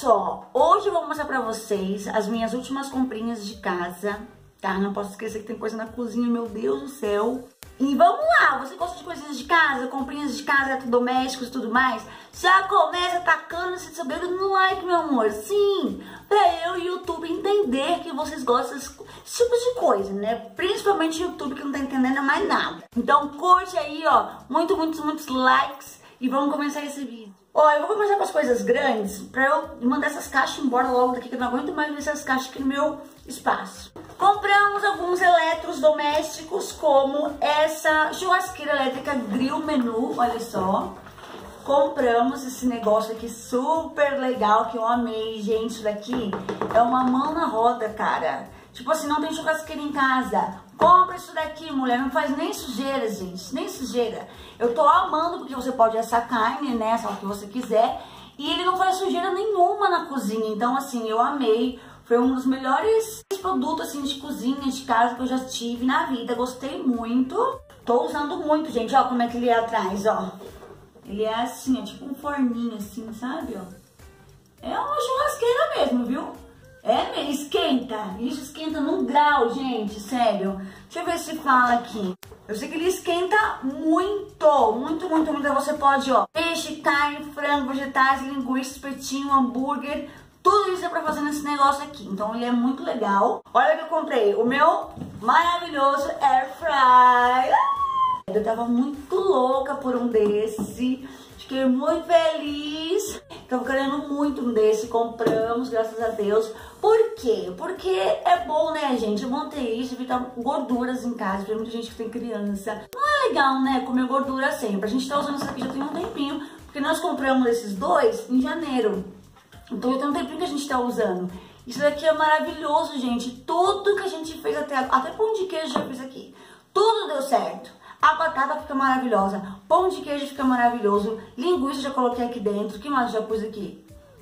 só, hoje eu vou mostrar pra vocês as minhas últimas comprinhas de casa, tá? Não posso esquecer que tem coisa na cozinha, meu Deus do céu. E vamos lá, você gosta de coisinhas de casa, comprinhas de casa, domésticos e tudo mais? Já começa tacando esse seu dedo no like, meu amor. Sim, pra eu e o YouTube entender que vocês gostam desse tipo de coisa, né? Principalmente o YouTube que não tá entendendo mais nada. Então curte aí, ó, muitos likes e vamos começar esse vídeo. Ó, eu vou começar com as coisas grandes pra eu mandar essas caixas embora logo daqui, que eu não aguento mais ver essas caixas aqui no meu espaço. Compramos alguns eletrodomésticos, como essa churrasqueira elétrica Grill Menu, olha só. Compramos esse negócio aqui super legal, que eu amei, gente. Isso daqui é uma mão na roda, cara. Tipo assim, não tem churrasqueira em casa, compra isso daqui, mulher. Não faz nem sujeira, gente, nem sujeira. Eu tô amando porque você pode assar carne, né, só o que você quiser. E ele não faz sujeira nenhuma na cozinha. Então, assim, eu amei. Foi um dos melhores produtos, assim, de cozinha, de casa que eu já tive na vida. Gostei muito. Tô usando muito, gente. Ó como é que ele é atrás, ó. Ele é assim, ó, tipo um forninho, assim, sabe, ó. É uma churrasqueira mesmo, viu? É mesmo, esquenta. Isso esquenta num grau, gente, sério. Deixa eu ver se fala aqui. Eu sei que ele esquenta muito. Você pode, ó, peixe, carne, frango, vegetais, linguiça, espetinho, hambúrguer. Tudo isso é pra fazer nesse negócio aqui. Então ele é muito legal. Olha que eu comprei o meu maravilhoso Air Fry. Eu tava muito louca por um desse. Fiquei muito feliz. Tava querendo muito um desse. Compramos, graças a Deus. Por quê? Porque é bom, né, gente? Eu montei isso, evitar gorduras em casa. Tem muita gente que tem criança. Não é legal, né, comer gordura sempre. A gente tá usando isso aqui já tem um tempinho. Porque nós compramos esses dois em janeiro. Então já tem um tempinho que a gente tá usando. Isso daqui é maravilhoso, gente. Tudo que a gente fez até pão de queijo já fiz aqui. Tudo deu certo. A batata fica maravilhosa. Pão de queijo fica maravilhoso. Linguiça já coloquei aqui dentro. O que mais já pus aqui?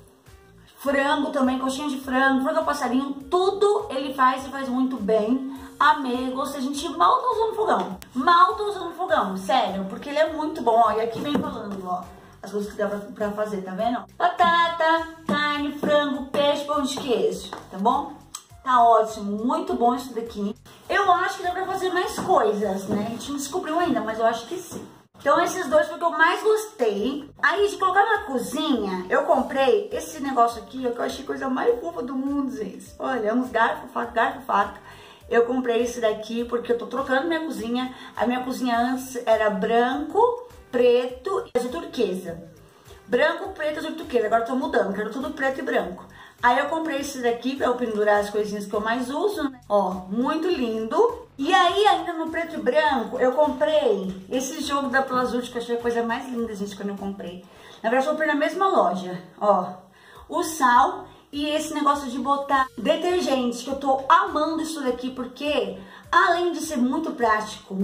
Frango também, coxinha de frango, frango ao passarinho. Tudo ele faz e faz muito bem. Amei, gostei. A gente mal tá usando fogão. Mal tá usando fogão, sério. Porque ele é muito bom, ó. E aqui vem falando, ó, as coisas que dá pra fazer, tá vendo? Batata, carne, frango, peixe, pão de queijo, tá bom? Tá ótimo, muito bom isso daqui. Eu acho que dá pra fazer mais coisas, né? A gente não descobriu ainda, mas eu acho que sim. Então esses dois foi o que eu mais gostei. Aí de colocar na cozinha, eu comprei esse negócio aqui, que eu achei a coisa mais fofa do mundo, gente. Olha, uns garfo, faca. Eu comprei esse daqui porque eu tô trocando minha cozinha. A minha cozinha antes era branco, preto e azul turquesa. Branco, preto, azul turquesa. Agora eu tô mudando, quero tudo preto e branco. Aí eu comprei esse daqui pra eu pendurar as coisinhas que eu mais uso, né? Ó, muito lindo. E aí, ainda no preto e branco, eu comprei esse jogo da Plazult, que eu achei a coisa mais linda, gente, quando eu comprei. Na verdade, eu comprei na mesma loja, ó. O sal e esse negócio de botar detergente, que eu tô amando isso daqui, porque além de ser muito prático,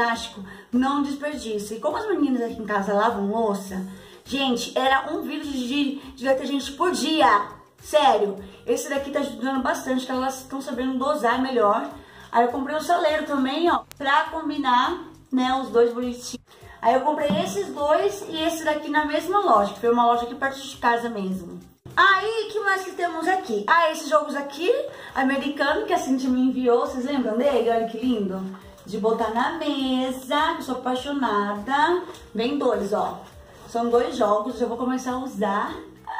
não desperdiça. E como as meninas aqui em casa lavam louça, gente, era um vidro de detergente por dia. Sério, esse daqui tá ajudando bastante, que elas estão sabendo dosar melhor. Aí eu comprei um saleiro também, ó, pra combinar, né, os dois bonitinhos. Aí eu comprei esses dois e esse daqui na mesma loja, que foi uma loja aqui perto de casa mesmo. Aí, o que mais que temos aqui? Ah, esses jogos aqui, americano, que a Cintia me enviou, vocês lembram dele? Olha que lindo. De botar na mesa, eu sou apaixonada. Vem dois, ó. São dois jogos, eu vou começar a usar.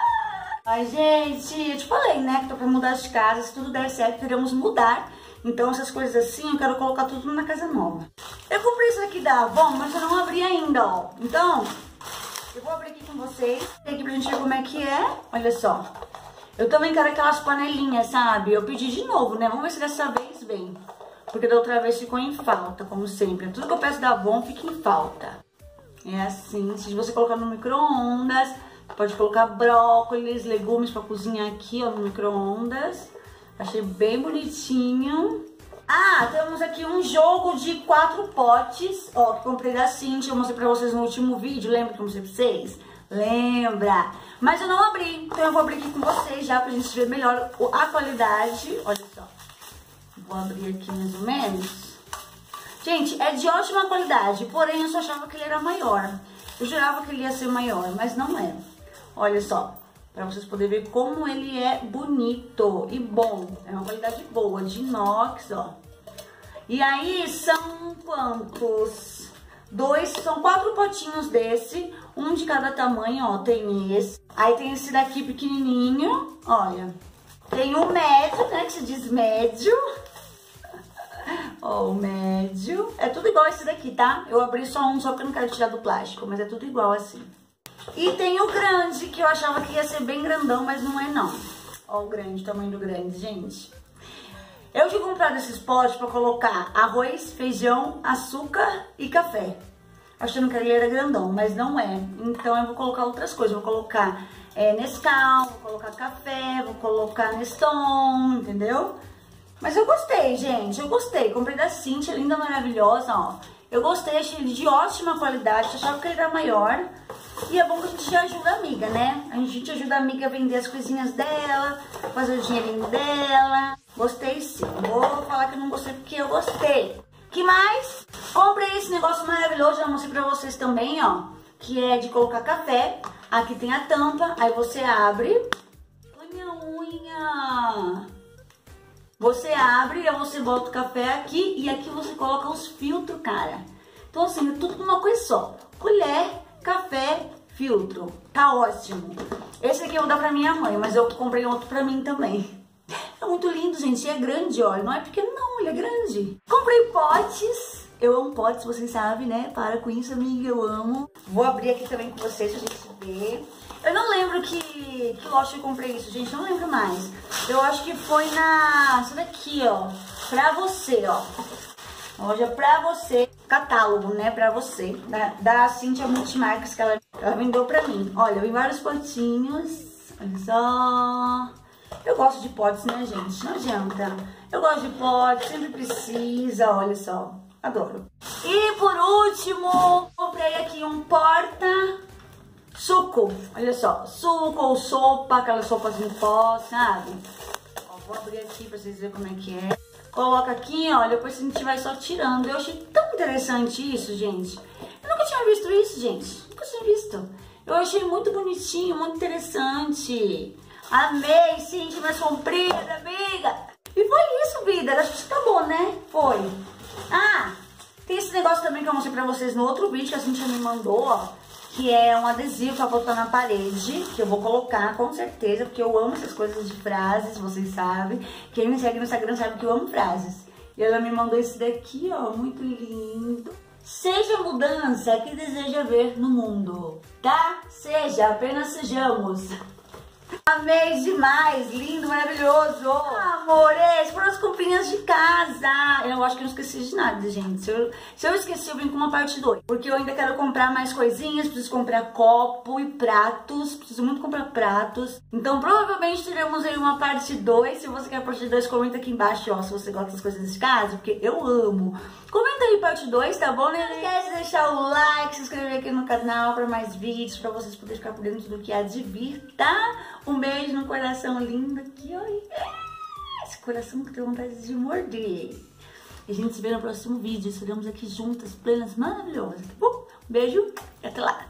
Ai, gente, eu te falei, né, que tô pra mudar de casa, se tudo der certo, queremos mudar. Então, essas coisas assim, eu quero colocar tudo na casa nova. Eu comprei isso aqui da Avon, mas eu não abri ainda, ó. Então, eu vou abrir aqui com vocês, aqui pra gente ver como é que é. Olha só. Eu também quero aquelas panelinhas, sabe? Eu pedi de novo, né? Vamos ver se dessa vez vem. Porque da outra vez ficou em falta, como sempre. Tudo que eu peço da Avon fica em falta. É assim, se você colocar no micro-ondas... Pode colocar brócolis, legumes pra cozinhar aqui, ó, no micro-ondas. Achei bem bonitinho. Ah, temos aqui um jogo de 4 potes, ó, que comprei da Cintia. Eu mostrei pra vocês no último vídeo, lembra que eu mostrei pra vocês? Lembra? Mas eu não abri, então eu vou abrir aqui com vocês já pra gente ver melhor a qualidade. Olha só. Vou abrir aqui mais ou menos. Gente, é de ótima qualidade, porém eu só achava que ele era maior. Eu jurava que ele ia ser maior, mas não é. Olha só, Pra vocês poderem ver como ele é bonito e bom. É uma qualidade boa, de inox, ó. E aí são quantos? São 4 potinhos desse, um de cada tamanho, ó. Tem esse. Aí tem esse daqui pequenininho, olha. Tem o médio, né, que se diz médio. Ó, o médio. É tudo igual esse daqui, tá? Eu abri só um, só porque eu não quero tirar do plástico, mas é tudo igual assim. E tem o grande, que eu achava que ia ser bem grandão, mas não é não. Ó o grande, o tamanho do grande, gente. Eu tinha comprado esses potes pra colocar arroz, feijão, açúcar e café. Achando que ele era grandão, mas não é. Então eu vou colocar outras coisas. Vou colocar Nescau, vou colocar café, vou colocar Neston, entendeu? Mas eu gostei, gente, eu gostei. Comprei da Cintia, linda, maravilhosa, ó. Eu gostei, achei ele de ótima qualidade, achava que ele era maior. E é bom que a gente ajuda a amiga, né? A gente ajuda a amiga a vender as coisinhas dela, fazer o dinheirinho dela. Gostei sim, vou falar que eu não gostei porque eu gostei. Que mais? Comprei esse negócio maravilhoso, já mostrei pra vocês também, ó. Que é de colocar café. Aqui tem a tampa, aí você abre. Olha minha unha! Você abre e aí você bota o café aqui e aqui você coloca os filtros, cara. Então assim, é tudo numa coisa só. Colher, café, filtro. Tá ótimo. Esse aqui eu vou dar pra minha mãe, mas eu comprei outro pra mim também. É muito lindo, gente. E é grande, olha. Não é pequeno, não. Ele é grande. Comprei potes. Eu amo potes, vocês sabem, né? Para com isso, amiga. Eu amo. Vou abrir aqui também com vocês pra gente ver. Eu não lembro que loja eu comprei isso, gente. Não lembro mais. Eu acho que foi na... Essa daqui, ó. Pra você, ó. Loja pra você. Catálogo, né? Pra você. Da Cintia Multimarcas que ela vendeu pra mim. Olha, eu vi vários potinhos. Olha só. Eu gosto de potes, né, gente? Não adianta. Eu gosto de potes, sempre precisa. Olha só. Adoro. E por último, comprei aqui um porta-suco. Olha só. Suco ou sopa, aquelas sopas em pó, sabe? Ó, vou abrir aqui pra vocês verem como é que é. Coloca aqui, ó, depois a gente vai só tirando. Eu achei tão interessante isso, gente. Eu nunca tinha visto isso, gente. Nunca tinha visto. Eu achei muito bonitinho, muito interessante. Amei, Cintia, mais comprida, amiga. E foi isso, vida. Acho que tá bom, né? Foi. Ah, tem esse negócio também que eu mostrei pra vocês no outro vídeo que a Cintia me mandou, ó. Que é um adesivo pra botar na parede, que eu vou colocar com certeza, porque eu amo essas coisas de frases, vocês sabem. Quem me segue no Instagram sabe que eu amo frases. E ela me mandou esse daqui, ó, muito lindo. Seja a mudança que deseja ver no mundo, tá? Seja, apenas sejamos. Amei demais, lindo, maravilhoso. Amores, foram as comprinhas de casa. Eu acho que eu não esqueci de nada, gente. Se eu esqueci, eu vim com uma parte 2. Porque eu ainda quero comprar mais coisinhas. Preciso comprar copo e pratos. Preciso muito comprar pratos. Então, provavelmente teremos aí uma parte 2. Se você quer a parte 2, comenta aqui embaixo, ó, se você gosta das coisas de casa. Porque eu amo. Comenta aí parte 2, tá bom, né? Não esquece de deixar o like, se inscrever aqui no canal para mais vídeos, para vocês poderem ficar por dentro do que há de vir, tá? Um beijo no coração lindo aqui, ó. Esse coração que tem vontade de morder. E a gente se vê no próximo vídeo. Estaremos aqui juntas, plenas, maravilhosas, tá bom? Beijo e até lá.